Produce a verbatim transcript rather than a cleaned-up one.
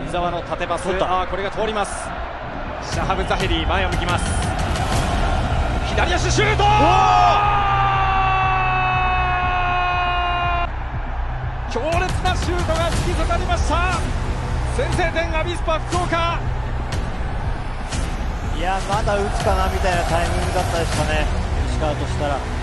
伊沢の縦パス、あーこれが通ります。シャハブ・ザヘリ前を向きます。左足シュート、強烈なシュートが突き刺さりました。先制点アビスパ福岡。 いやまだ打つかなみたいなタイミングだったですかね、石川としたら。